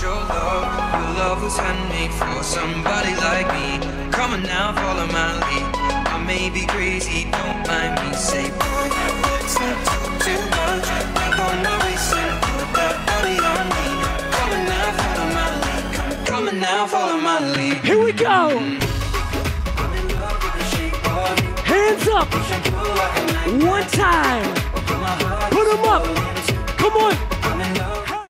your love. Your love was handmade for somebody like me. Come on now, follow my lead. I may be crazy, don't mind me. Say, boy, let's not talk too much. Grab on my waist and put that body on me. Come on now, follow my lead. Come on now, follow my lead. Here we go. I'm in love with the shape of you. Hands up. One time. Put them up. Come on. I'm in love.